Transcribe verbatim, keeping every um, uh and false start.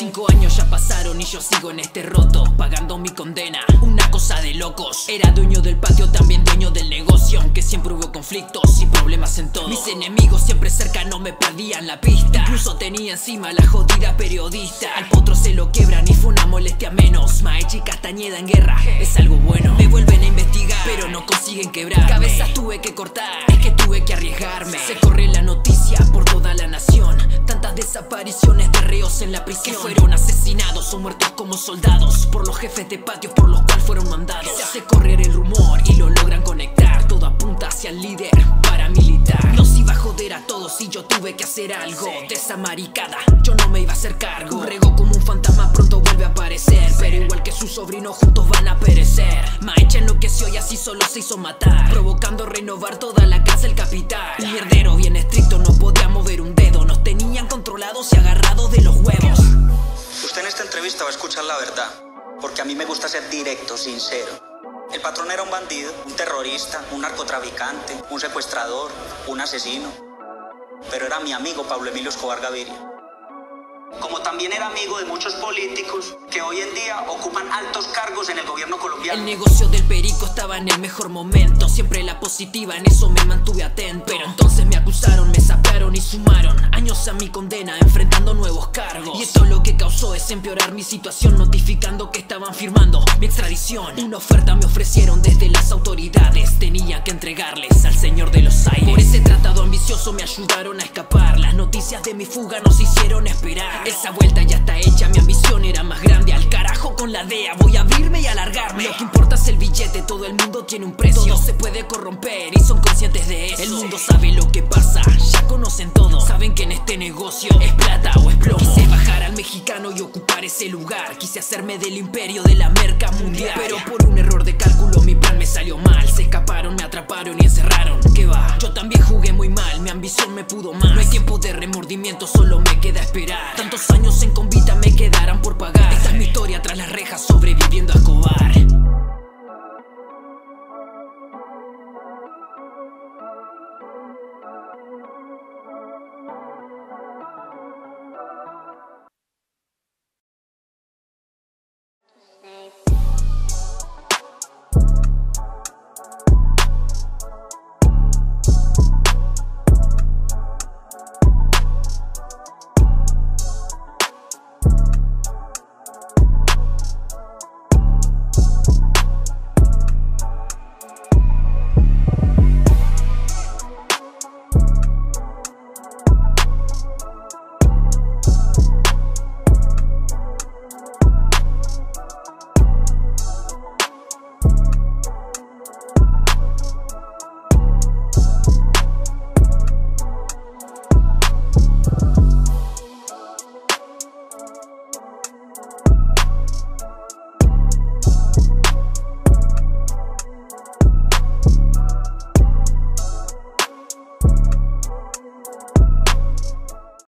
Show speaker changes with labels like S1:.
S1: Cinco años ya pasaron y yo sigo en este roto, pagando mi condena, una cosa de locos. Era dueño del patio, también dueño del negocio, aunque siempre hubo conflictos y problemas en todo. Mis enemigos siempre cerca no me perdían la pista, incluso tenía encima la jodida periodista. Al potro se lo quebran y fue una molestia menos. Maeche y Castañeda en guerra es algo bueno. Me vuelven a investigar, pero no consiguen quebrar. Cabezas tuve que cortar, es que tuve que arriesgarme. Se corre la noticia por toda la nación, tantas desapariciones de reos en la prisión, que fueron asesinados o muertos como soldados por los jefes de patios por los cuales fueron mandados. Se hace correr el rumor y lo logran conectar, todo apunta hacia el líder paramilitar. Nos iba a joder a todos y yo tuve que hacer algo. De esa maricada yo no me iba a hacer cargo. Un rego como un fantasma pronto vuelve a aparecer, pero igual que su sobrino juntos van a perecer. Maeche enloqueció y así solo se hizo matar, provocando renovar toda la cárcel capital. Un mierdero bien estricto, no podía mover un dedo, nos tenían controlados y agarrados de los huevos.
S2: Usted en esta entrevista va a escuchar la verdad, porque a mí me gusta ser directo, sincero. El patrón era un bandido, un terrorista, un narcotraficante, un secuestrador, un asesino. Pero era mi amigo Pablo Emilio Escobar Gaviria. Como también era amigo de muchos políticos que hoy en día ocupan altos cargos en el gobierno colombiano.
S1: El negocio del perico estaba en el mejor momento, siempre la positiva, en eso me mantuve atento. Pero entonces me acusaron, me sapearon y sumaron años a mi condena, enfrentando nuevos cargos. Y esto lo que causó es empeorar mi situación, notificando que estaban firmando mi extradición. Una oferta me ofrecieron desde las autoridades, tenía que entregarles al señor de los aires. Por ese tratado ambicioso me ayudaron a escapar, las noticias de mi fuga nos hicieron esperar. Esa vuelta ya está hecha, mi ambición era más grande. Al carajo con la D E A, voy a abrirme y alargarme. Lo que importa es el billete, todo el mundo tiene un precio. Todo se puede corromper y son conscientes de eso. El mundo sabe lo que pasa, ya conocen todo. Saben que en este negocio es plata o es plomo. Quise bajar al mexicano y ocupar ese lugar, quise hacerme del imperio de la merca mundial. Pero por un error de cálculo mi plan me salió mal. Se escaparon, me atraparon y encerraron. ¿Qué va? Yo también jugué muy mal, mi ambición me pudo más. No hay tiempo de remordimiento, solo me queda esperar. Tantos años en convita me quedarán por pagar. Esta es mi historia.